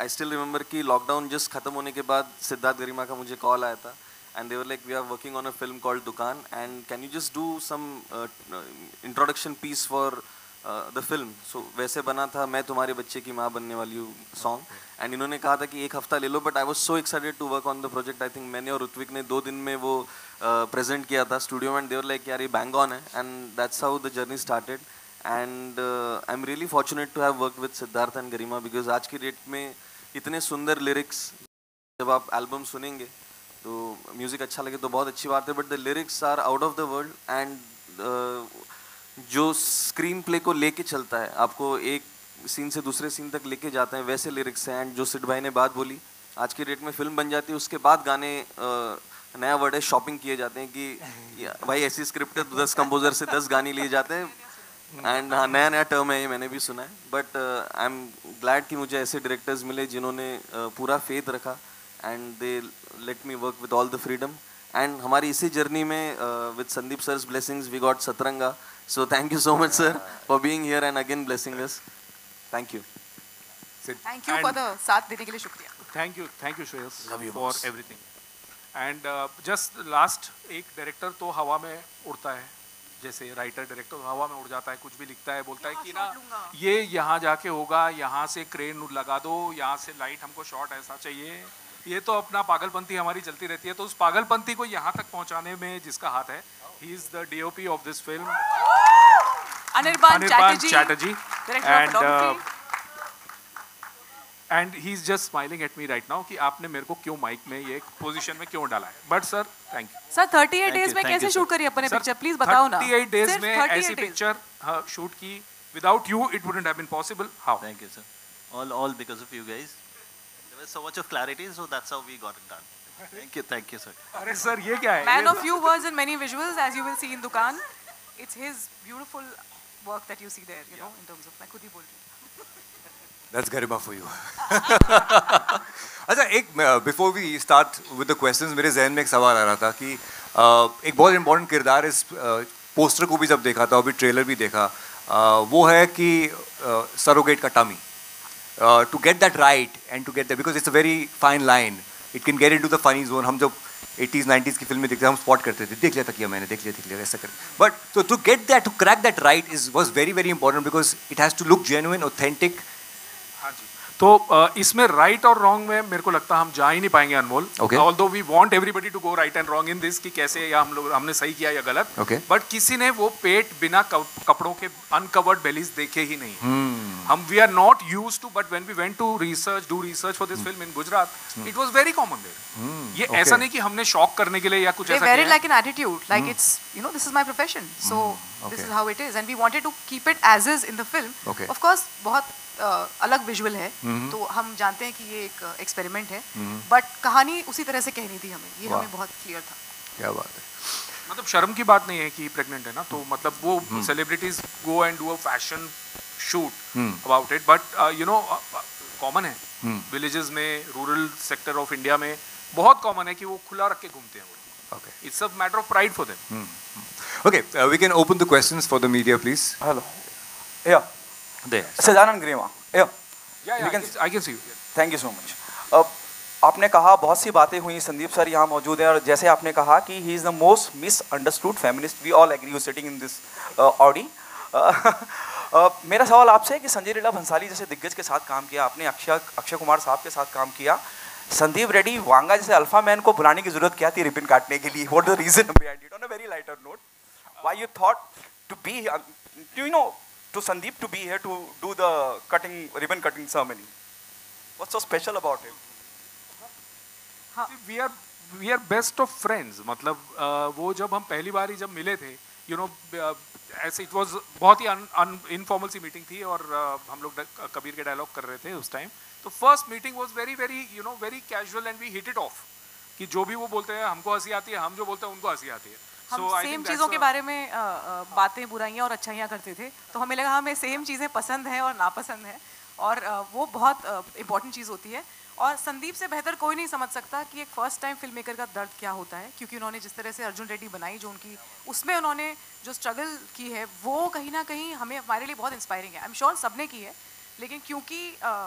आई still remember कि lockdown just खत्म होने के बाद सिद्धार्थ गरिमा का मुझे कॉल आया था and they were like, we are working on a film called Dukaan and can you just do some introduction piece for the film. So वैसे बना था मैं तुम्हारे बच्चे की माँ बनने वाली हूँ song and इन्होंने कहा था कि एक हफ्ता ले लो, but I was so excited to work on the project. I think मैंने और ऋत्विक ने 2 दिन में वो present किया था studio में and they were like यार ये bang on है and that's how the journey started. And I'm really fortunate to have worked with Siddharth and Garima because आज की डेट में इतने सुंदर lyrics जब आप album सुनेंगे तो म्यूज़िक अच्छा लगे तो बहुत अच्छी बात है, but the lyrics are out of the world and जो स्क्रीन प्ले को लेके चलता है, आपको एक सीन से दूसरे सीन तक लेके जाते हैं, वैसे लिरिक्स हैं. एंड जो सिड भाई ने बात बोली, आज की डेट में फिल्म बन जाती है, उसके बाद गाने नया वर्ड है शॉपिंग किए जाते हैं कि भाई ऐसी स्क्रिप्ट है तो 10 कंपोजर से 10 गाने लिए जाते हैं. एंड हाँ, नया नया टर्म है ये, मैंने भी सुना है. बट आई एम ग्लैड कि मुझे ऐसे डायरेक्टर्स मिले जिन्होंने पूरा फेथ रखा and they let me work with all the freedom. And हमारी इसी जर्नी में with Sandeep sir's blessings we got Satranga. So thank you so much sir for being here and again blessing us. Thank you. Thank you for the साथ देने के लिए शुक्रिया. Thank you Shreyas for everything. And just last, एक director तो हवा में उड़ता है, जैसे राइटर डायरेक्टर हवा में उड़ जाता है, कुछ भी लिखता है, बोलता है कि ना ये यहाँ जाके होगा, यहाँ से क्रेन लगा दो, यहाँ से लाइट, हमको शॉट ऐसा चाहिए. ये तो अपना पागलपंती हमारी चलती रहती है. तो उस पागलपंती को यहाँ तक पहुँचाने में जिसका हाथ है, he is the DOP of this film, Anirban Chatterjee, and he's just smiling at me right now कि आपने मेरे को क्यों माइक में ये पोजीशन में क्यों डाला है. But sir thank you sir. 38 days में कैसे शूट करी अपने पिक्चर, प्लीज बताओ ना. 38 डेज में ऐसी पिक्चर शूट की, without you it wouldn't have been possible. How? Thank you sir. All because of you guys. There was so much of clarity, so that's how we got it done. Thank you sir. अरे sir ये क्या है? Man of few words and many visuals, as you will see in Dukaan. It's his beautiful work that you see there, you know, in terms of. मैं खुद ही बोल रही हूँ. That's Garima for you. अच्छा, एक before we start with the questions, मेरे जहन में एक सवाल आ रहा था कि एक बहुत इम्पोर्टेंट किरदार इस पोस्टर को भी जब देखा था, अभी ट्रेलर भी देखा, वो है कि सरोगेट का tummy. To get that right and to get that, because it's a very fine line, it can get into the funny zone. हम जब 80s 90s की फिल्में देखते हम स्पॉट करते थे, देख लिया था, किया मैंने, देख लिया ऐसा कर. But so to get that, to crack that right was very very important because it has to look genuine, authentic. हाँ जी. तो इसमें राइट और रॉन्ग में मेरे को लगता है हम जा ही नहीं पाएंगे Anmol. Although we want everybody to go right and wrong in this कि कैसे या हमने सही किया या गलत. बट किसी ने वो पेट बिना कपड़ों के अनकवर्ड बेलीज देखे ही नहीं. हम we are not used to, but when we went to do research for this film in Gujarat, it was very common there. ये ऐसा नहीं कि हमने शॉक करने के लिए या कुछ ऐसा किया. Like an attitude, like it's, you know, this is my profession, so this is how it is, and we wanted to keep it as is in the film. Of course बहुत अलग visual है, तो हम जानते हैं कि ये एक एक्सपेरिमेंट है, बट कहानी उसी तरह से कहनी थी हमें, ये हमें बहुत क्लियर था. क्या बात है. मतलब शर्म की बात नहीं है कि प्रेग्नेंट है ना, तो मतलब वो celebrities go and do a fashion shoot about it, but you know common है विलेजेस में, रूरल सेक्टर ऑफ इंडिया में बहुत कॉमन है कि वो खुला रख के घूमते हैं. Okay. It's a matter of pride for them. Okay, we can open the questions for the media, please. Hello. Yeah. There. Sajanand Garima. Yeah. I can see you. Thank you so much. आपने कहा बहुत सी बातें हुई, Sandeep sir यहाँ मौजूद हैं, और जैसे आपने कहा कि he is the most misunderstood feminist, we all agree, sitting in this audi. मेरा सवाल आपसे है कि संजय लीला भंसाली जैसे दिग्गज के साथ काम किया आपने, अक्षय कुमार साहब के साथ काम किया, संदीप रेड्डी वांगा जैसे अल्फा मैन को बुलाने की जरूरत क्या थी रिबन काटने के लिए? What the reason behind it? On a very lighter note, why you thought to be, you know, to Sandeep to be here to do the ribbon cutting ceremony? What's so special about him? See, we are best of friends. मतलब वो जब हम पहली बार ही जब मिले थे, you know, ऐसे it was बहुत ही informal सी मीटिंग थी, और हम लोग कबीर के डायलॉग कर रहे थे उस टाइम. तो first meeting was very very, you know, very casual and we hit it off. कि जो भी वो बोलते हैं हमको हंसी आती है, हम जो बोलते हैं उनको हंसी आती है. हम सेम चीज़ों के बारे में बातें, बुराइयां और अच्छाइयाँ करते थे, तो हमें लगा हमें सेम चीज़ें पसंद हैं और नापसंद हैं, और वो बहुत इम्पॉर्टेंट चीज़ होती है. और संदीप से बेहतर कोई नहीं समझ सकता कि एक फर्स्ट टाइम फिल्म मेकर का दर्द क्या होता है, क्योंकि उन्होंने जिस तरह से अर्जुन रेड्डी बनाई, जो उनकी उसमें उन्होंने जो स्ट्रगल की है, वो कहीं ना कहीं हमें, हमारे लिए बहुत इंस्पायरिंग है. आई एम श्योर सबने की है, लेकिन क्योंकि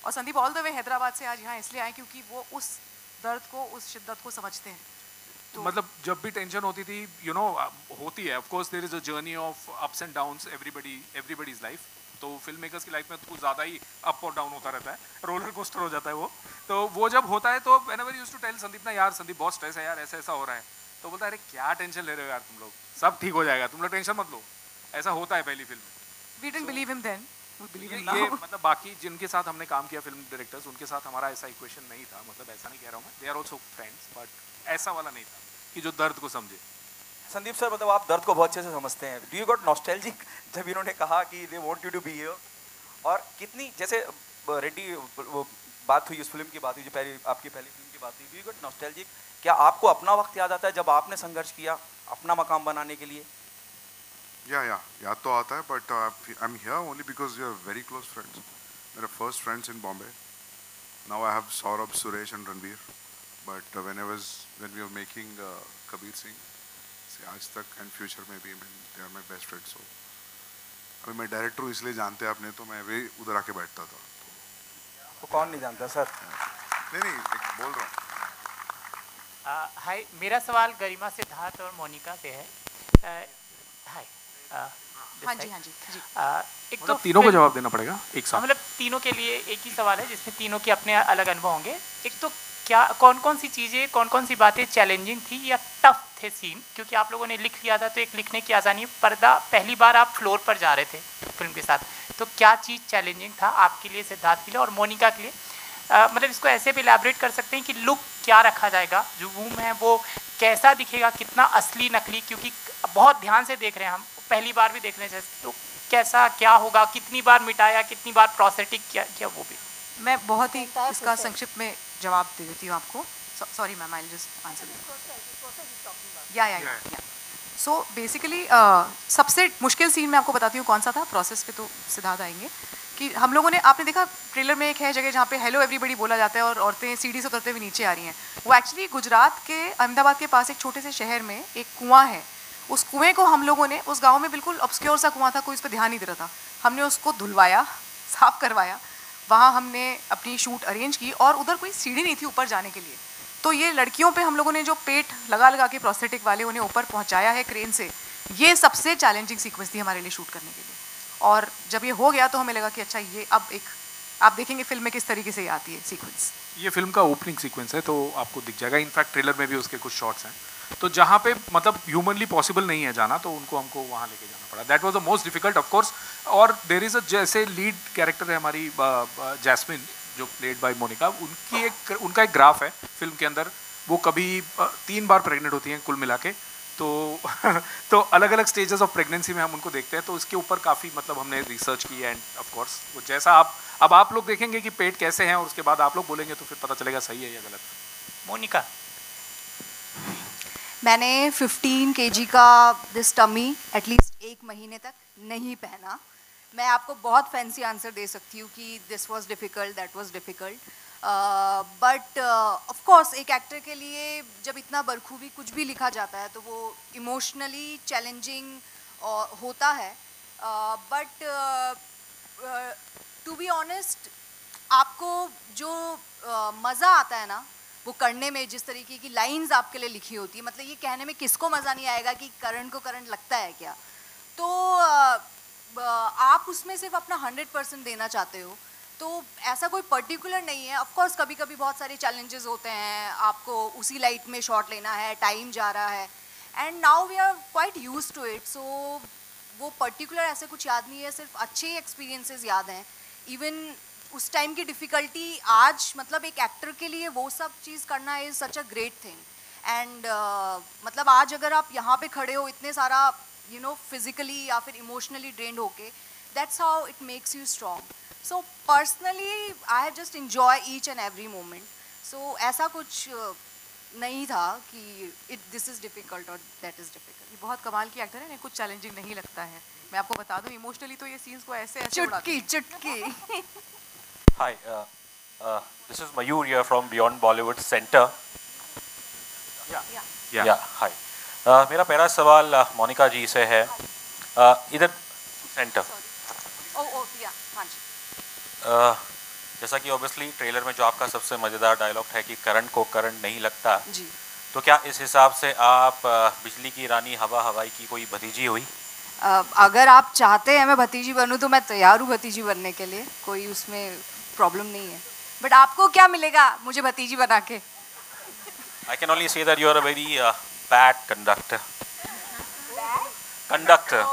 और Sandeep all the way Hyderabad से आज यहाँ इसलिए आए क्योंकि वो उस दर्द को, उस शिद्दत को समझते हैं। तो मतलब जब भी टेंशन होती थी, यू नो, होती है, of course there is a journey of ups and downs, everybody's life. तो फिल्म मेकर्स की लाइफ में तो कुछ ज़्यादा ही अप और डाउन होता रहता है, रोलर कोस्टर हो जाता है वो। तो वो जब होता है तो whenever used to tell Sandeep ना, यार संदीप बहुत स्ट्रेस है यार, ऐसा ऐसा हो रहा है, तो बोलता है अरे क्या टेंशन ले रहे हो यार तुम लोग, सब ठीक हो जाएगा, तुम लोग टेंशन मत लो। ऐसा होता है पहली फिल्म में। We didn't believe him then, we believe him ये नाउ। मतलब बाकी जिनके साथ हमने काम किया फिल्म डायरेक्टर्स, उनके साथ हमारा ऐसा इक्वेशन नहीं था, मतलब ऐसा नहीं कह रहा हूँ मैं, they are also friends, but ऐसा वाला नहीं था कि जो दर्द को समझे। संदीप सर, मतलब आप दर्द को बहुत अच्छे से समझते हैं। डू यू गॉट नॉस्टैल्जिक जब इन्होंने कहा कि they want you to be here? और कितनी, जैसे रेड्डी वो बात हुई, उस फिल्म की बात हुई जो आपकी पहली फिल्म की बात हुई, डू यू गॉट नॉस्टैल्जिक? क्या आपको अपना वक्त याद आता है जब आपने संघर्ष किया अपना मकाम बनाने के लिए? या याद तो आता है, but I am here only because we are very close friends. मेरे first friends in Bombay, now I have Saurabh, Suresh and Ranveer, but when we are making Kabir Singh से आज तक एंड फ्यूचर में भी they are my best friends. So अभी मैं director हूँ इसलिए जानते हैं आपने, तो मैं भी उधर आके बैठता था। तो कौन नहीं जानता सर? नहीं बोल रहा हूँ। हाय, मेरा सवाल गरिमा, सिद्धार्थ और मोनिका से है। हाय। हाँ जी जी। एक मतलब तीनों को जवाब देना पड़ेगा एक साथ? मतलब तीनों के लिए एक ही सवाल है जिसमें तीनों के अपने अलग अनुभव होंगे। एक तो क्या कौन कौन सी चीज़ें, कौन कौन सी बातें चैलेंजिंग थी या टफ थे सीन? क्योंकि आप लोगों ने लिख लिया था तो एक लिखने की आसानी, पर्दा पहली बार आप फ्लोर पर जा रहे थे फिल्म के साथ, तो क्या चीज़ चैलेंजिंग था आपके लिए, सिद्धार्थ के लिए और मोनिका के लिए? मतलब इसको ऐसे भी इलैबोरेट कर सकते हैं कि लुक क्या रखा जाएगा, जो वूम है वो कैसा दिखेगा, कितना असली नकली, क्योंकि बहुत ध्यान से देख रहे हैं हम, पहली बार भी देखने से, तो कैसा क्या होगा, कितनी बार मिटाया, कितनी बार प्रोस्थेटिक किया वो भी। मैं बहुत ही इसका संक्षिप्त में जवाब दे देती हूँ आपको। Sorry ma'am, I will just answer. Yeah so basically सबसे मुश्किल सीन मैं आपको बताती हूँ कौन सा था। प्रोसेस पे तो सिद्धार्थ आएंगे कि हम लोगों ने, आपने देखा ट्रेलर में एक है जगह जहाँ पे हेलो एवरीबॉडी बोला जाता है और औरतें सीढ़ी से उतरते हुए नीचे आ रही हैं। वो एक्चुअली गुजरात के अहमदाबाद के पास एक छोटे से शहर में एक कुआं है। उस कुएं को हम लोगों ने, उस गांव में बिल्कुल ऑब्सक्योर सा कुआं था, कोई इस पर ध्यान नहीं दे रहा था, हमने उसको धुलवाया, साफ करवाया, वहाँ हमने अपनी शूट अरेंज की और उधर कोई सीढ़ी नहीं थी ऊपर जाने के लिए। तो ये लड़कियों पे हम लोगों ने जो पेट लगा के प्रोस्थेटिक वाले उन्हें ऊपर पहुँचाया है क्रेन से, ये सबसे चैलेंजिंग सीक्वेंस थी हमारे लिए शूट करने के लिए। और जब ये हो गया तो हमें लगा कि अच्छा ये अब एक, आप देखेंगे फिल्म में किस तरीके से ये आती है सीक्वेंस। ये फिल्म का ओपनिंग सीक्वेंस है तो आपको दिख जाएगा, इनफैक्ट ट्रेलर में भी उसके कुछ शॉट्स हैं। तो जहाँ पे मतलब ह्यूमनली पॉसिबल नहीं है जाना, तो उनको हमको वहाँ लेके जाना पड़ा। That was the most difficult of course. और देयर इज अ, जैसे लीड कैरेक्टर है हमारी जैस्मिन जो प्लेड बाय मोनिका, उनका एक ग्राफ है फिल्म के अंदर। वो कभी 3 बार प्रेग्नेंट होती हैं कुल मिला के, तो अलग अलग स्टेजेस ऑफ प्रेगनेंसी में हम उनको देखते हैं। तो इसके ऊपर काफ़ी मतलब हमने रिसर्च की एंड ऑफ कोर्स वो जैसा आप लोग देखेंगे कि पेट कैसे हैं और उसके बाद आप लोग बोलेंगे तो फिर पता चलेगा सही है या गलत। मोनिका, मैंने 15 kg का दिस टमी एटलीस्ट 1 महीने तक नहीं पहना। मैं आपको बहुत फैंसी आंसर दे सकती हूँ कि this was difficult, that was difficult, but of course एक एक्टर के लिए जब इतना बरखूबी कुछ भी लिखा जाता है तो वो इमोशनली चैलेंजिंग होता है। बट टू बी ऑनेस्ट, आपको जो मज़ा आता है ना वो करने में, जिस तरीके की लाइंस आपके लिए लिखी होती है, मतलब ये कहने में किसको मज़ा नहीं आएगा कि करण को करंट लगता है क्या, तो आप उसमें सिर्फ अपना 100% देना चाहते हो। तो ऐसा कोई पर्टिकुलर नहीं है। ऑफ कोर्स कभी कभी बहुत सारे चैलेंजेस होते हैं, आपको उसी लाइट में शॉट लेना है, टाइम जा रहा है, and now we are quite use to it. So वो पर्टिकुलर ऐसे कुछ याद नहीं है, सिर्फ अच्छे एक्सपीरियंसेस याद हैं। इवन उस टाइम की डिफ़िकल्टी आज, मतलब एक एक्टर के लिए वो सब चीज़ करना is such a great thing. And मतलब आज अगर आप यहाँ पे खड़े हो इतने सारा यू नो फिजिकली या फिर इमोशनली ड्रेन्ड होके, that's how it makes you strong. So personally I have just enjoy each and every moment. So ऐसा कुछ नहीं था कि दिस इज़ डिफ़िकल्ट और दैट इज़ डिफ़िकल्ट। ये बहुत कमाल की एक्टर है ना, कुछ चैलेंजिंग नहीं लगता है। मैं आपको बता दूं इमोशनली तो ये सीन्स को ऐसे चुटकी Hi, this is Mayur here from Beyond Bollywood Center. Yeah. Hi. मेरा पहला सवाल मोनिका जी से है, इधर सेंटर। हाँ जी। जैसा कि ऑब्वियसली ट्रेलर में जो आपका सबसे मज़ेदार डायलॉग है कि करण को करण नहीं लगता जी। तो क्या इस हिसाब से आप बिजली की रानी हवा हवाई की कोई भतीजी हुई? अगर आप चाहते हैं मैं भतीजी बनूं तो मैं तैयार हूँ भतीजी बनने के लिए, कोई उसमें प्रॉब्लम नहीं है। बट आपको क्या मिलेगा मुझे भतीजी बना के? I can only say that you are a very bad conductor. Conductor.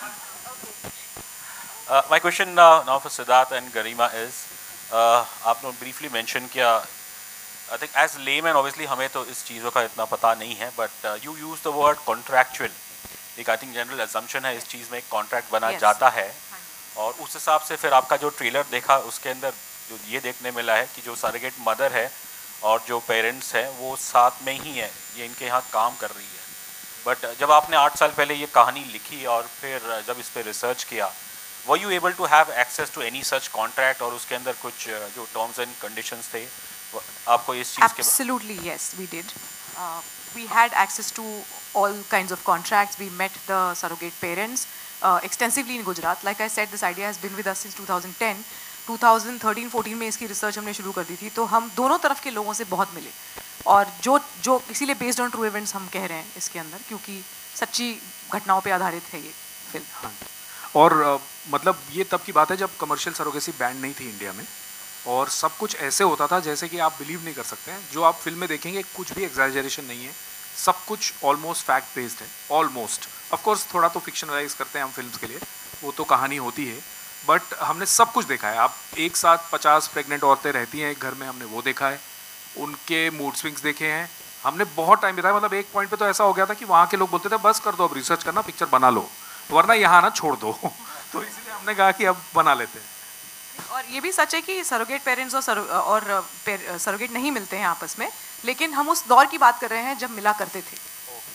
My question now for Siddharth and Garima is, आपने briefly mention किया, I think as layman obviously हमें तो इस चीज़ों का इतना पता नहीं है, but you use the word contractual. एक I think general assumption है इस चीज़ में एक contract बना जाता है, और उस हिसाब से फिर आपका जो ट्रेलर देखा उसके अंदर जो ये देखने मिला है कि जो surrogate मदर है और जो पेरेंट्स हैं वो साथ में ही है, ये इनके यहाँ काम कर रही है। बट जब आपने 8 साल पहले ये कहानी लिखी और फिर जब इस पे रिसर्च किया, were you able to have access to any such contract, और उसके अंदर कुछ जो टर्म्स एंड कंडीशंस थे आपको इस चीज़ के? Absolutely yes, we did. We had access to all kinds of contracts. We met the surrogate parents extensively in Gujarat. Like I said, this idea has been with us since 2010. 2013-14 में इसकी research हमने शुरू कर दी थी, तो हम दोनों तरफ के लोगों से बहुत मिले, और जो इसीलिए बेस्ड ऑन ट्रू इवेंट्स हम कह रहे हैं इसके अंदर, क्योंकि सच्ची घटनाओं पे आधारित है ये फिल्म। हाँ। और मतलब ये तब की बात है जब कमर्शियल सरोगेसी बैन नहीं थी इंडिया में, और सब कुछ ऐसे होता था जैसे कि आप बिलीव नहीं कर सकते हैं। जो आप फिल्म में देखेंगे कुछ भी एग्जैजरेशन नहीं है, सब कुछ ऑलमोस्ट फैक्ट बेस्ड है, ऑलमोस्ट। ऑफ कोर्स थोड़ा तो फिक्शनलाइज करते हैं हम फिल्म्स के लिए, वो तो कहानी होती है, बट हमने सब कुछ देखा है। आप एक साथ 50 प्रेग्नेंट औरतें रहती हैं एक घर में, हमने वो देखा है, उनके मूड स्विंग्स देखे हैं, हमने बहुत टाइम बिताया। मतलब एक पॉइंट पे तो ऐसा हो गया था कि वहाँ के लोग बोलते थे बस कर दो, अब रिसर्च करना, पिक्चर बना लो, वरना यहाँ ना छोड़ दो। तो इसलिए हमने कहा कि अब बना लेते हैं। और ये भी सच है कि सरोगेट पेरेंट्स और सरोगेट नहीं मिलते हैं आपस में, लेकिन हम उस दौर की बात कर रहे हैं जब मिला करते थे।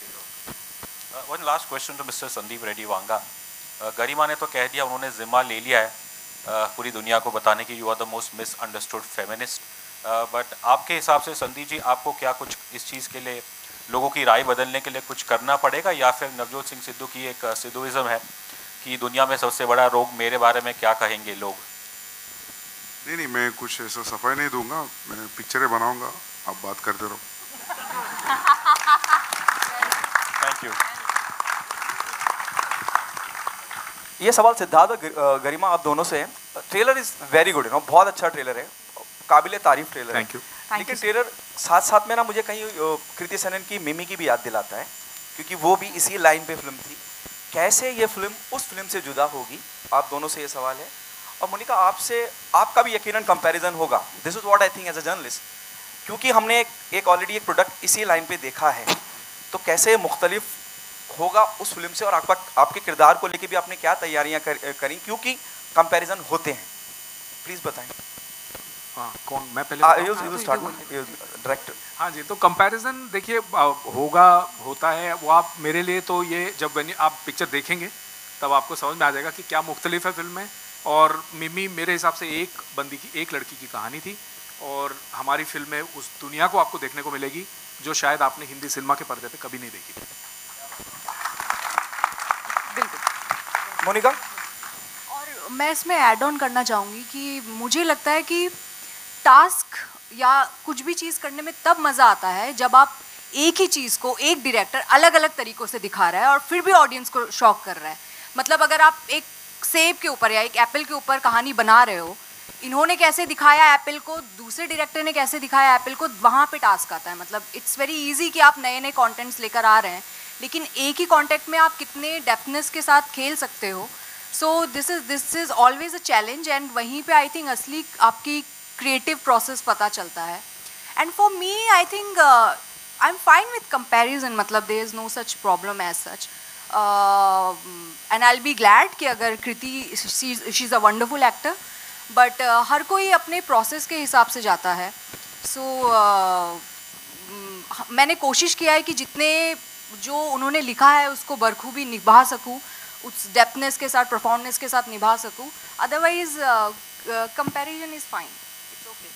One last question to mister Sandeep Reddy Vanga. Garima ने तो कह दिया, उन्होंने जिम्मा ले लिया है पूरी दुनिया को बताने की you are the most misunderstood feminist, but आपके हिसाब से संदीप जी आपको क्या कुछ इस चीज़ के लिए लोगों की राय बदलने के लिए कुछ करना पड़ेगा, या फिर नवजोत सिंह सिद्धू की एक सिद्धूइज्म है कि दुनिया में सबसे बड़ा रोग मेरे बारे में क्या कहेंगे लोग? नहीं, मैं कुछ ऐसा सफाई नहीं दूंगा, मैं पिक्चरें बनाऊंगा, आप बात करते रहो। Thank you. ये सवाल सिद्धार्थ और गरिमा आप दोनों से है। ट्रेलर इज़ वेरी गुड, बहुत अच्छा ट्रेलर है, काबिल तारीफ ट्रेलर है। Thank you. लेकिन ट्रेलर साथ साथ में ना मुझे कहीं कृति सेनन की मिमी की भी याद दिलाता है, क्योंकि वो भी इसी लाइन पे फिल्म थी। कैसे ये फिल्म उस फिल्म से जुदा होगी, आप दोनों से ये सवाल है। और मोनिका आपसे, आपका भी यकीनन कंपैरिजन होगा, this is what I think as a journalist, क्योंकि हमने एक ऑलरेडी एक प्रोडक्ट इसी लाइन पे देखा है, तो कैसे मुख्तलिफ होगा उस फिल्म से, और आपके किरदार को लेके भी आपने क्या तैयारियां करी, क्योंकि कंपैरिजन होते हैं, प्लीज़ बताएं। हाँ, कौन, मैं पहले डायरेक्टर। हाँ जी, तो कंपैरिजन देखिए होगा, होता है वो। आप मेरे लिए तो ये जब आप पिक्चर देखेंगे तब आपको समझ में आ जाएगा कि क्या मुख्तलिफ है फिल्म में। और मिमी मेरे हिसाब से एक बंदी की, एक लड़की की कहानी थी, और हमारी फिल्म में उस दुनिया को आपको देखने को मिलेगी जो शायद आपने हिंदी सिनेमा के पर्दे पे कभी नहीं देखी थी। मोनिका? और मैं इसमें ऐड ऑन करना चाहूँगी कि मुझे लगता है कि टास्क या कुछ भी चीज़ करने में तब मज़ा आता है जब आप एक ही चीज़ को एक डायरेक्टर अलग अलग तरीक़ों से दिखा रहा है और फिर भी ऑडियंस को शॉक कर रहा है। मतलब अगर आप एक सेब के ऊपर या एक एप्पल के ऊपर कहानी बना रहे हो, इन्होंने कैसे दिखाया एप्पल को, दूसरे डायरेक्टर ने कैसे दिखाया एप्पल को, वहाँ पे टास्क आता है। मतलब इट्स वेरी इजी कि आप नए नए कंटेंट्स लेकर आ रहे हैं, लेकिन एक ही कॉन्टेक्ट में आप कितने डेप्थनेस के साथ खेल सकते हो। So this is always a challenge, and वहीं पे आई थिंक असली आपकी क्रिएटिव प्रोसेस पता चलता है। And for me I think I am fine with comparison, मतलब there is no such problem as such, and I will be glad कि अगर Kriti, she is a wonderful actor, but हर कोई अपने प्रोसेस के हिसाब से जाता है। सो मैंने कोशिश किया है कि जितने जो उन्होंने लिखा है उसको बखूबी निभा सकूं, उस डेप्थनेस के साथ, परफॉर्मेंस के साथ निभा सकूं। Otherwise comparison is fine, it's okay.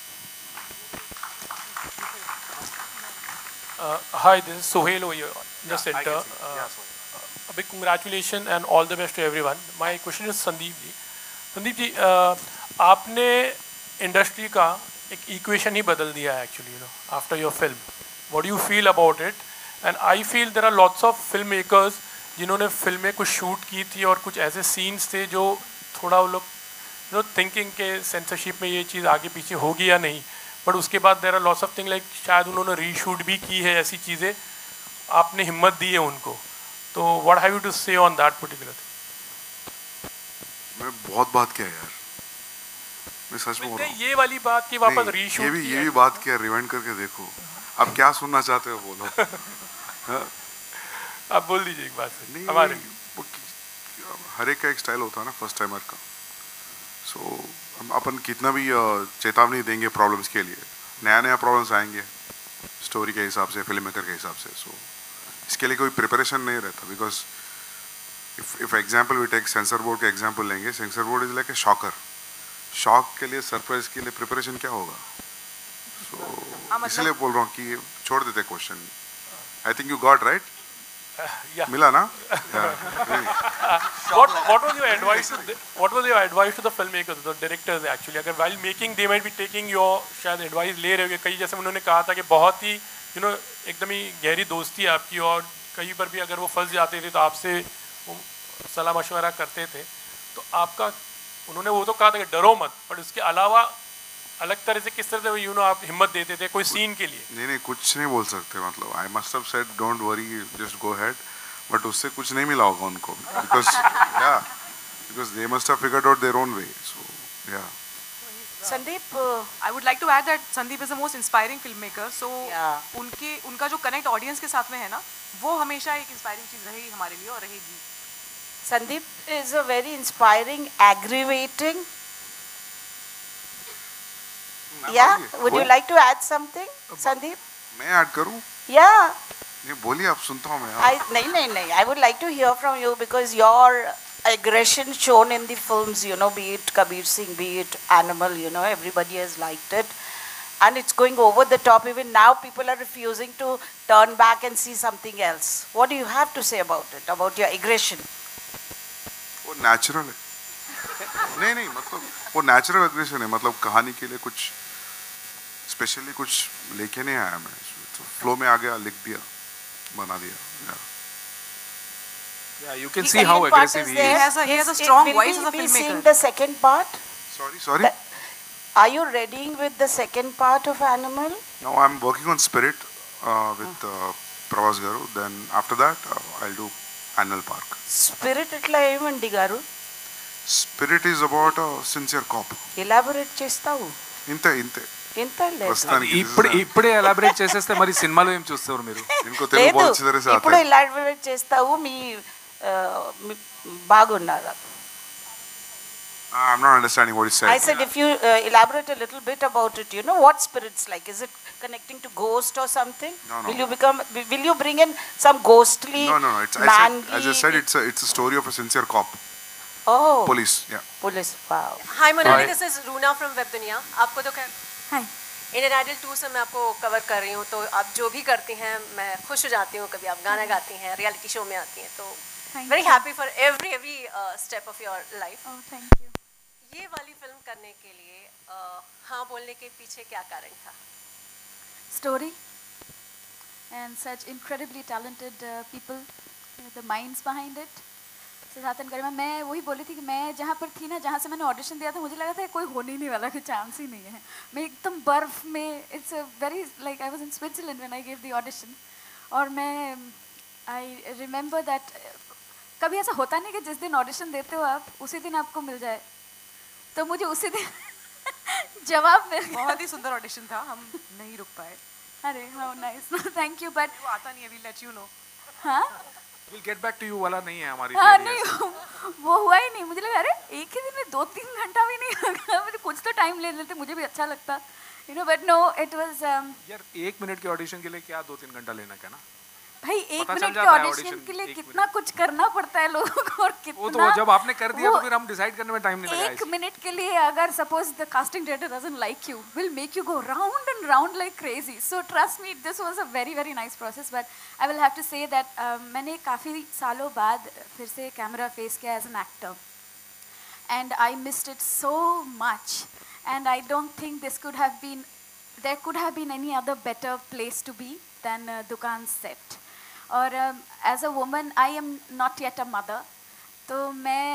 Hi, this is Sohail over here in the center. A big congratulations and all the best to everyone. My question is Sandeep ji. Sandeep ji, आपने इंडस्ट्री का एक इक्वेशन ही बदल दिया है actually, you know, after your film. What do you feel about it? And I feel there are lots of film makers जिन्होंने फिल्में कुछ शूट की थी और कुछ ऐसे सीन्स थे जो थोड़ा वो लोग नो थिंकिंग के सेंसरशिप में ये चीज़ आगे पीछे होगी या नहीं, बट उसके बाद there are lots of thing like शायद उन्होंने रीशूट भी की है, ऐसी चीज़ें आपने हिम्मत दी है उनको. तो what have you to say on that particular thing? मैं बहुत बात किया यार, मैं सच बोल रहा हूँ. ये वाली बात की वापस रीशूट ये भी बात किया, रिवाइंड करके देखो. अब क्या सुनना चाहते हो बोलो. आप बोल दीजिए एक बात से. हमारे हर एक का एक स्टाइल होता है ना फर्स्ट टाइमर का. सो अपन कितना भी चेतावनी देंगे प्रॉब्लम्स के लिए, नया नया प्रॉब्लम्स आएंगे स्टोरी के हिसाब से, फिल्म मेकर के हिसाब से. सो इसके लिए कोई प्रिपरेशन नहीं रहता. Because if example we take censor board का एग्जाम्पल लेंगे, censor board is like a shocker. Shock के लिए, सरप्राइज के लिए प्रिपरेशन क्या होगा? सो इसलिए बोल रहा हूँ कि छोड़ देते question. I think you got right. मिला ना? What was your advice? What was your advice to the filmmakers, the directors actually? अगर while making they might be taking your शायद advice ले रहे होंगे. कई जैसे उन्होंने कहा था कि बहुत ही you know एकदम ही गहरी दोस्ती है आपकी, और कहीं पर भी अगर वो फंस जाते थे तो आपसे सलाह मशवरा करते थे. तो आपका उन्होंने वो तो कहा था कि डरो मत, बट उसके अलावा अलग तरह से किस तरह से यू नो आप हिम्मत देते थे कोई सीन के लिए? नहीं कुछ नहीं बोल सकते. मतलब I must have said don't worry, just go head. But उससे कुछ नहीं मिला होगा उनको, because they must have figured out their own way. So yeah. Sandeep, I would like to add that Sandeep is the most inspiring filmmaker. So उनका जो connect audience के साथ में है ना, वो हमेशा एक इंस्पायरिंग चीज रहेगी हमारे लिए और रहेगी. Sandeep is a very inspiring, aggravating. Yeah, would you like to add something, Sandeep? मैं ऐड करूं? Yeah. नहीं बोलिए, आप सुनता हूँ मैं. नहीं. I would like to hear from you because your aggression shown in the films, you know, be it Kabir Singh, be it Animal, you know, everybody has liked it, and it's going over the top. Even now, people are refusing to turn back and see something else. What do you have to say about it, about your aggression? वो natural है. नहीं मतलब वो natural aggression है. मतलब कहानी के लिए कुछ स्पेशली कुछ लेके नहीं आया मैं. फ्लो में आ गया, लिख दिया, बना दिया. Yeah, you can see how aggressive he is. He has a strong voice as a filmmaker. Will we be seeing the second part? Sorry. Are you readying with the second part of Animal? No, I'm working on Spirit with Pravas Garu. Then after that, I'll do Animal Park. Spirit itla emandi garu? Spirit is about a sincere cop. Elaborate chestavu. Inte. ఇప్పుడే elaborate చేసేస్తే మరి సినిమాలో ఏం చూస్తారు మీరు? ఇప్పుడు elaborate చేస్తావు మీ బాగున్నారా? I'm not understanding what you said. I said if you elaborate a little bit about it, you know what spirit's like. Is it connecting to ghost or something? No. Will you bring in some ghostly? No. As I said, it's a story of a sincere cop. Oh. Police, yeah. Police, wow. Hi Monali, this is Runa from Web Dunia. आपको तो क्या? Hi. Indian Idol 2 से मैं आपको cover कर रही हूँ, तो आप जो भी करती हैं मैं खुश हो जाती हूँ. कभी आप गाना गाती हैं, रियलिटी शो में आती हैं, तो very happy for every step of your life. Oh, thank you. ये वाली फिल्म करने के लिए हाँ बोलने के पीछे क्या कारण था? Story and such incredibly talented people, the minds behind it. Siddharth and Garima, मैं वही बोली थी कि मैं जहाँ पर थी ना, जहाँ से मैंने ऑडिशन दिया था, मुझे लगा था कोई होने ही नहीं वाला, कोई चांस ही नहीं है. मैं एकदम बर्फ में, it's a very like I was in Switzerland when I give the audition. और मैं आई रिमेंबर दैट कभी ऐसा होता नहीं कि जिस दिन ऑडिशन देते हो आप उसी दिन आपको मिल जाए. तो मुझे उसी दिन जवाब मिल गया. बहुत ही सुंदर ऑडिशन था, हम नहीं रुक पाए. अरे how nice, thank you. But वो आता नहीं है, विल लेट यू नो. हाँ, We'll get back to you वाला नहीं है हमारी. हाँ नहीं, वो हुआ ही नहीं. मुझे लगा अरे एक ही दिन में 2-3 घंटा भी नहीं लगा, मुझे कुछ तो टाइम ले लेते, मुझे भी अच्छा लगता, you know. But no, it was यार 1 मिनट के ऑडिशन के लिए क्या 2-3 घंटा लेना क्या ना भाई. 1 मिनट के ऑडिशन के लिए कितना कुछ करना पड़ता है लोगों को, और कितना वो तो जब आपने कर दिया तो फिर हम डिसाइड करने में टाइम नहीं लगा. 1 मिनट के लिए अगर suppose the casting director doesn't like you, will make you go round and round like crazy. So trust me, this was a very very nice process. But I will have to say that मैंने काफ़ी सालों बाद फिर से camera face किया as an actor, and I missed it so much. and I don't think there could have been any other better place to be than Dukaan set. Or as a woman, I am not yet a mother, so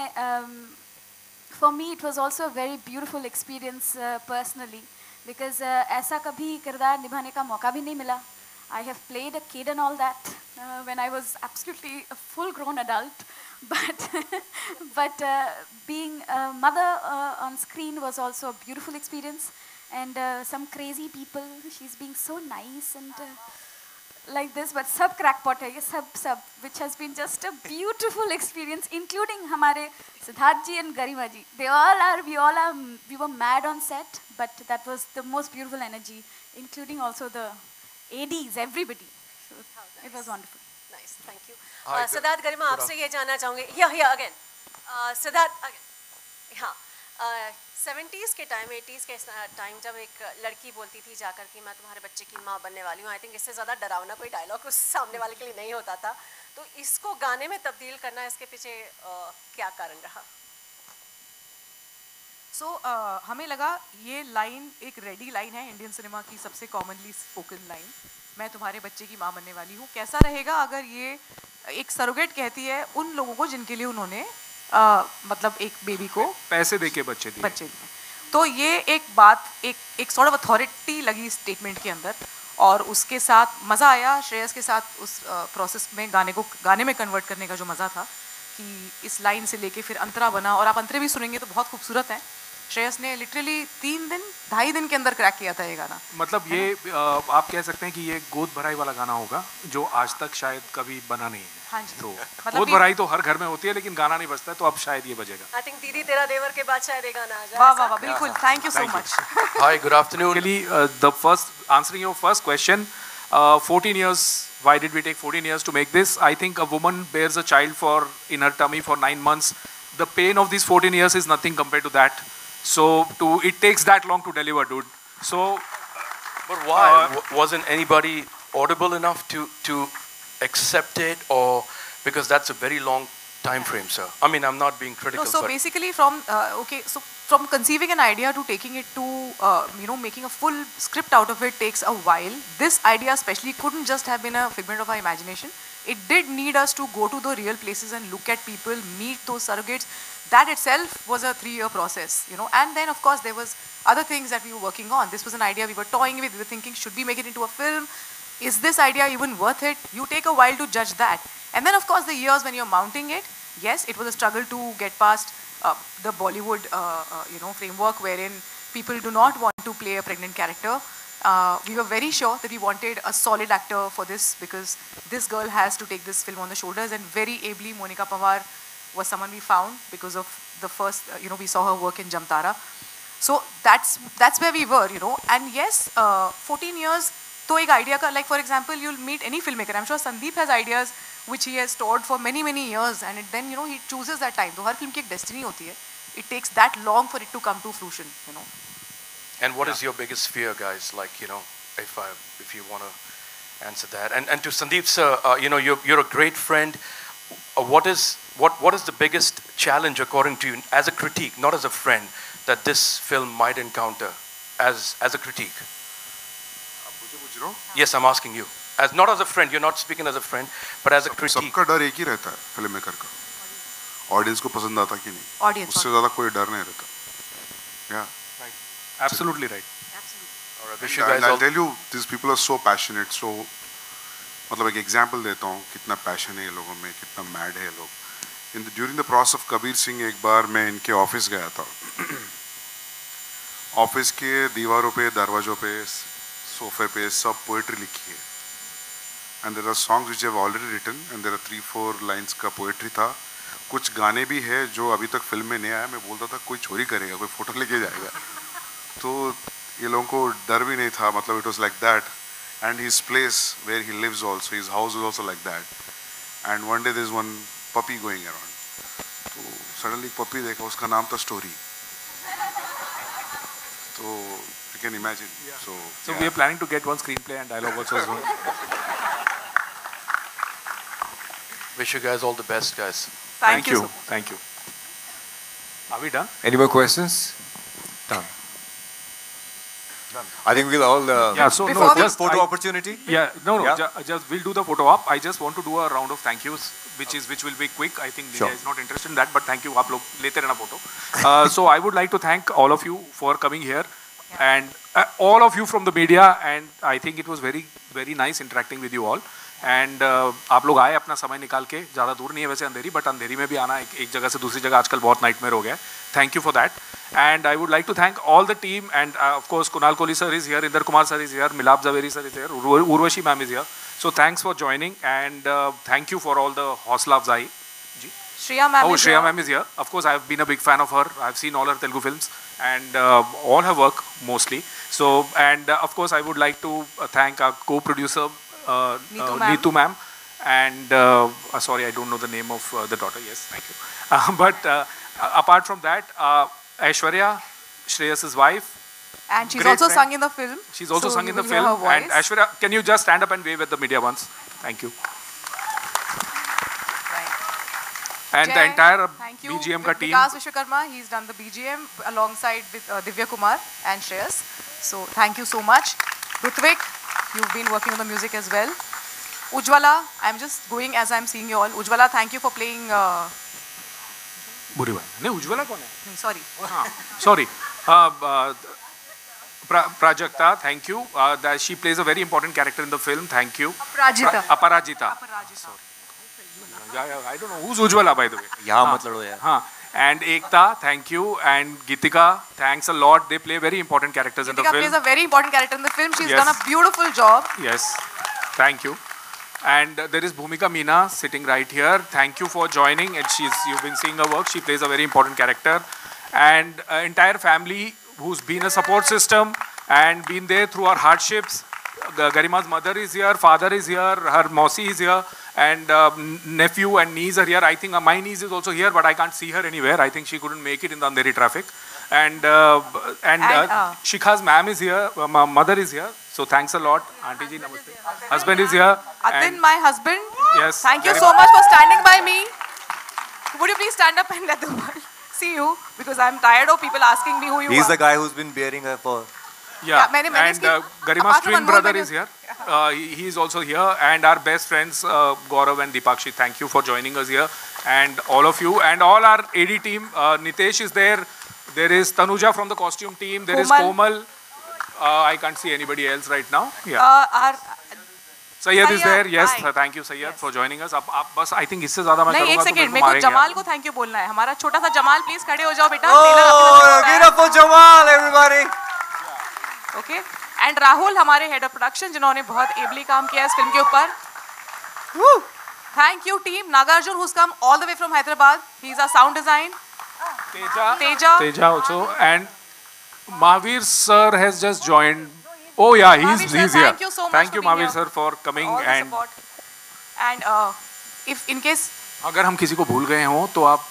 for me it was also a very beautiful experience personally, because ऐसा कभी किरदार निभाने का मौका भी नहीं मिला. I have played a kid and all that when I was absolutely a full-grown adult, but being a mother on screen was also a beautiful experience, and some crazy people. She's being so nice and like this, but sab crackpot hai, ye sab, which has been just a beautiful experience, including hamare Siddharth ji and Garima ji. We were mad on set, but that was the most beautiful energy, including also the ADs, everybody. So it was wonderful. Nice, thank you. Siddharth, Garima, आपसे ये जानना चाहूँगी. Here again. Siddharth again. हाँ. 70s के time, 80s के time जब एक लड़की बोलती थी जाकर कि मैं तुम्हारे बच्चे की माँ बनने वाली हूँ, आई थिंक इससे ज़्यादा डरावना कोई डायलॉग उस सामने वाले के लिए नहीं होता था. तो इसको गाने में तब्दील करना, इसके पीछे क्या कारण रहा? हमें लगा ये लाइन एक रेडी लाइन है इंडियन सिनेमा की सबसे कॉमनली स्पोकन लाइन, मैं तुम्हारे बच्चे की माँ बनने वाली हूँ. कैसा रहेगा अगर ये एक सरोगेट कहती है उन लोगों को जिनके लिए उन्होंने मतलब एक बेबी को पैसे देके बच्चे दिए. तो ये एक बात एक सॉर्ट ऑफ अथॉरिटी लगी स्टेटमेंट के अंदर, और उसके साथ मज़ा आया. श्रेयस के साथ उस प्रोसेस में गाने में कन्वर्ट करने का जो मज़ा था कि इस लाइन से लेके फिर अंतरा बना, और आप अंतरे भी सुनेंगे तो बहुत खूबसूरत है. श्रेयस ने लिटरली 2.5 दिन के अंदर क्रैक किया था ये गाना. मतलब ये आप कह सकते हैं कि ये गोद भराई वाला गाना होगा जो आज तक शायद कभी बना नहीं है. हाँ जी. तो मतलब गोद भराई तो हर घर में होती है, लेकिन गाना नहीं बजता है, तो अब शायद ये बजेगा. आई थिंक दीदी तेरा देवर के बाद शायद ये गाना आ जाए. वाह वाह वाह, बिल्कुल. Thank you so much. Hi, good afternoon. The first answering your first question, 14 years. Why did we take 14 years to make this? I think a woman bears a child in her tummy for 9 months. The pain of these 14 years is nothing compared to that. So it takes that long to deliver, dude. So, but why wasn't anybody audible enough to accept it, or because that's a very long time frame, sir? I mean, I'm not being critical. No, so basically from from conceiving an idea to taking it to making a full script out of it takes a while. This idea especially couldn't just have been a figment of our imagination. It did need us to go to the real places and look at people, meet those surrogates. That itself was a 3-year process, and then of course there was other things that we were working on. This was an idea we were toying with. We were thinking, should we make it into a film? Is this idea even worth it? You take a while to judge that. And then of course the years when you're mounting it, yes, it was a struggle to get past the Bollywood framework wherein people do not want to play a pregnant character. We were very sure that we wanted a solid actor for this, because this girl has to take this film on the shoulders, and very ably Monica Pawar was someone we found because of the first, we saw her work in Jamtara. So that's where we were, and yes, 14 years, to ek idea ka, like for example, you'll meet any filmmaker. I'm sure Sandeep has ideas which he has stored for many, many years, and then, he chooses that time. So, har film ki ek destiny hoti hai. It takes that long for it to come to fruition, And what is your biggest fear, guys? Like, if you want to answer that. And to Sandeep sir, you're a great friend. What is the biggest challenge, according to you, as a critique, not as a friend, that this film might encounter as a critique? Yes, I'm asking you. Not as a friend, you're not speaking as a friend, but as a critique. सबका डर एक ही रहता है film maker का, audience को पसंद आता कि नहीं. Audience. उससे ज़्यादा कोई डर नहीं रहता. Yeah. Right. Absolutely right. And I'll tell you, these people are so passionate. So, मतलब एक example देता हूँ कितना passion है ये लोगों में, कितना mad है ये लोग. During the process of Kabir Singh, एक बार मैं इनके ऑफिस गया था. ऑफिस के दीवारों पे, दरवाजों पे, सोफे पे सब पोएट्री लिखी है. And there are songs which I have already written, and there are 3-4 lines का पोएट्री था. कुछ गाने भी है जो अभी तक फिल्म में नहीं आया. मैं बोलता था कोई चोरी करेगा, कोई फोटो लेके जाएगा. तो ये लोगों को डर भी नहीं था. मतलब it was like that. And his place where he lives also, his house is also like that. And one day there is one puppy going around. तो suddenly puppy देखा, उसका नाम था Story. तो you can imagine. Yeah. So we are planning to get one screenplay and dialogue also soon. Wish you guys all the best, guys. Thank you. Thank you. Are we done? Any more questions? Done. I think we'll all so no, before just photo opportunity. Just we'll do the photo op. I just want to do a round of thank yous, which will be quick. I think Media is not interested in that, but thank you. आप लोग लेते रहना photo. So I would like to thank all of you for coming here, and all of you from the media, and I think it was very very nice interacting with you all. And आप लोग आए अपना समय निकाल के, ज़्यादा दूर नहीं है वैसे अंधेरी, बट अंधेरी में भी आना एक जगह से दूसरी जगह आजकल बहुत नाइटमेयर हो गया है. Thank you for that. And I would like to thank all the team, and of course Kunal Kohli sir is here, Inder Kumar sir is here, Milap Javeri sir is here, Urvashi ma'am is here. So thanks for joining, and thank you for all the हौसला अफजाई. Shreya ma'am Oh, Shreya ma'am is here. Of course, I have been a big fan of her. I have seen all her Telugu films and all her work mostly. So, and of course, I would like to thank our co-producer Neetu ma'am. And sorry, I don't know the name of the daughter. Yes, thank you. But apart from that, Aishwarya, Shreyas's wife. And she's also sung in the film. She's also sung in the film. And Aishwarya, can you just stand up and wave at the media once? Thank you. And the entire BGM ka team. Vikas Vishwakarma, he's done the BGM alongside with Divya Kumar and Shreyas. So thank you so much. Rutvik, you've been working on the music as well. Ujjwala, I'm just going as I'm seeing you all. Ujjwala, thank you for playing. बुरी बात नहीं, उज्ज्वला कौन है? Sorry. हाँ, sorry. Prajakta, thank you. That she plays a very important character in the film. Thank you. Aparajita. Sorry. I don't know who's Ujjwala, by the way. यहाँ मत लड़ो यार. हाँ. And Ekta, thank you. And Gitika, thanks a lot. They play very important characters in the film. Gitika plays a very important character in the film. She's done a beautiful job. Yes. Thank you. And there is Bhumika Meena sitting right here. Thank you for joining. And you've been seeing her work. She plays a very important character. And entire family who's been a support system and been there through our hardships. Garima's mother is here, father is here, her Mausi is here, and nephew and niece are here. I think my niece is also here, but I can't see her anywhere. I think she couldn't make it in the Andheri traffic. And Shikha's ma'am is here, mother is here. So thanks a lot, Auntie ji, namaste. Husband is here. Atin, my husband. Yes. Thank you so much for standing by me. Would you please stand up and let the world see you? Because I'm tired of people asking me who you are. He's the guy who's been bearing her for. Yeah, and Garima's twin brother is here. He is also here. And our best friends, Gaurav and Deepakshi, thank you for joining us here. And all of you, and all our AD team. Nitesh is there. There is Tanuja from the costume team. There is Komal. I can't see anybody else right now. Yeah. Sayyad is there. Yes, thank you Sayyad for joining us. अब बस I think इससे ज़्यादा मैं नहीं, एक second, मेरे को जमाल को थैंक यू बोलना है. हमारा छोटा सा जमाल, प्लीज खड़े हो जाओ बेटा. Give it up for Jamal, everybody. Okay. And Rahul, हमारे head of production, जिन्होंने बहुत ably काम किया इस फिल्म के ऊपर. Thank you team. Nagarjun, who's come all the way from Hyderabad. He's our sound design. Teja also, and Mahavir sir has just joined. Oh yeah, he's here. Thank you so much. Thank you Mahavir sir for coming and if in case अगर हम किसी को भूल गए हों तो आप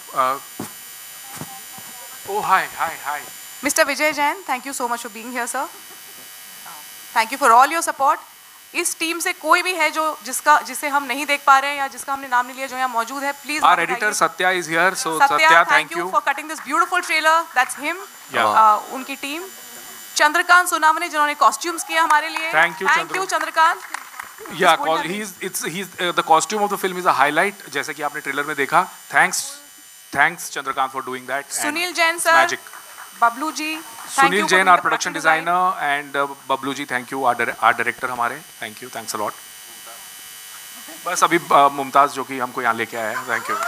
oh hi. Mr. Vijay Jain, thank you so much for being here, sir. Thank you for all your support. इस टीम से कोई भी है जो जिसे हम नहीं देख पा रहे हैं या जिसका हमने नाम नहीं लिया, जो यहाँ मौजूद है, please. Our editor Satya is here, so Satya, thank you for cutting this beautiful trailer. That's him. उनकी टीम. चंद्रकांत सोनावने जिन्होंने कॉस्ट्यूम्स किया हमारे लिए. Thank you Chandrakant. Yeah, the costume of the film is a highlight. जैसे कि आपने ट्रेलर में देखा. Thanks Chandrakant for doing that. Sunil Jain sir. Magic. Bablu ji. Sunil Jain, our production designer, and Bablu ji, thank you, our director हमारे. Thank you, thanks a lot. बस अभी मुमताज जो कि हमको यहाँ लेके आया है. Thank you.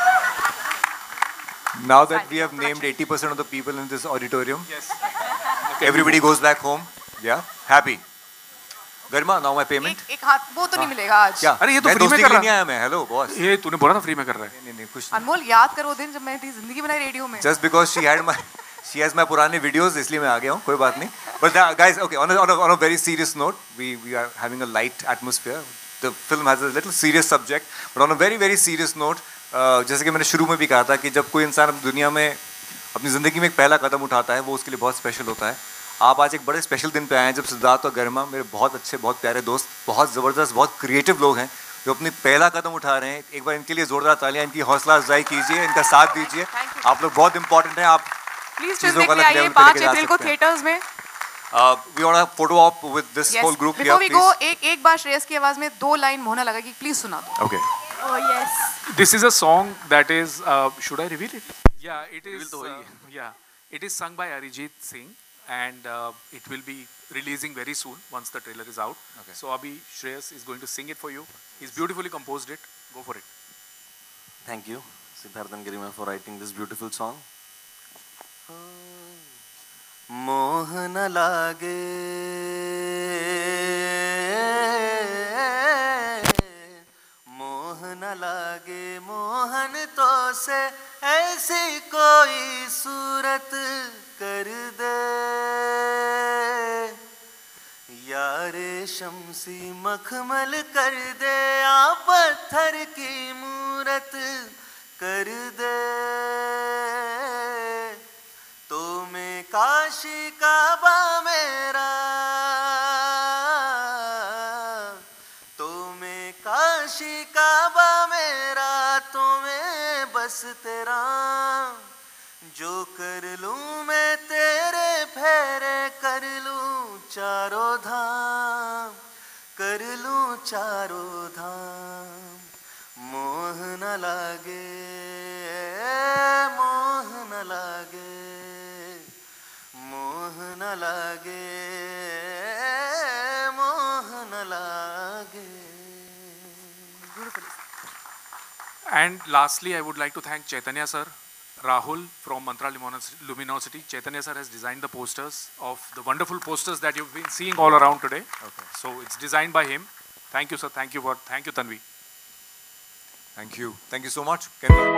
Now that we have named 80% of the people in this auditorium, yes, everybody goes back home. Yeah, happy. Garima, now my payment. एक हाथ वो तो नहीं मिलेगा आज. क्या? अरे ये तो फ्री में कर रहा है. मैं हेलो बॉस. ये तूने बोला था फ्री में कर रहा है. नहीं कुछ. अनमोल याद करो दिन जब मैंने तेरी जिंदगी बनाई रेडियो में. Just because she has my पुराने videos, इसलिए मैं आ गया हूँ. कोई बात नहीं. But guys, okay, on a very serious note, we are having a light atmosphere. The film has a little serious subject, but on a very very serious note, जैसे कि मैंने शुरू में भी कहा था कि जब कोई इंसान दुनिया में अपनी ज़िंदगी में एक पहला कदम उठाता है, वो उसके लिए बहुत स्पेशल होता है. आप आज एक बड़े स्पेशल दिन पे आए हैं जब सिद्धार्थ और गरिमा, मेरे बहुत अच्छे, बहुत प्यारे दोस्त, बहुत ज़बरदस्त, बहुत क्रिएटिव लोग हैं जो अपनी पहला कदम उठा रहे हैं. एक बार इनके लिए जोरदार तालियां, इनकी हौसला अफजाई कीजिए, इनका साथ दीजिए. आप लोग बहुत इंपॉर्टेंट हैं. आप प्लीज फिल्म देखने आइए 5 अप्रैल को थिएटर्स में. We want a photo op with this whole group Before here, we go, एक बार श्रेयस की आवाज में 2 लाइन मोहना लगा कि प्लीज सुना दो. Okay. Oh yes. This is a song that is. Should I reveal it? Yeah, it is. Yeah, it is sung by Arijit Singh, and it will be releasing very soon once the trailer is out. Okay. So Abhi Shreyas is going to sing it for you. He's beautifully composed it. Go for it. Thank you, Siddharth and Garima, for writing this beautiful song. मोह न लागे मोह न लागे मोहन तो से ऐसी कोई सूरत कर दे यारे शमसी मखमल कर दे आ पत्थर की मूरत कर दे तो मैं काशी काबा मेरा तो मैं काशी काबा मेरा तो मैं बस तेरा जो कर लूं मैं तेरे फेरे कर लूं चारों धाम कर लूं चारों धाम मोह न लागे मोह न लागे मोह न लागे मोह न लागे. And lastly, I would like to thank Chaitanya sir, Rahul from Mantra Luminosity. Chaitanya sir has designed the posters of the wonderful posters that you've been seeing all around today. Okay. So it's designed by him. Thank you sir. Thank you Tanvi. Thank you so much. Can we